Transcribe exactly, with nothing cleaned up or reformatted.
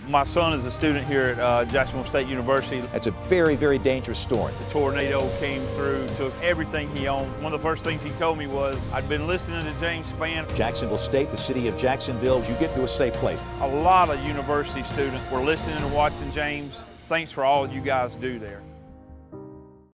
My son is a student here at uh, Jacksonville State University. It's a very, very dangerous storm. The tornado came through, took everything he owned. One of the first things he told me was, I'd been listening to James Spann. Jacksonville State, the city of Jacksonville, you get to a safe place. A lot of university students were listening and watching James. Thanks for all you guys do there.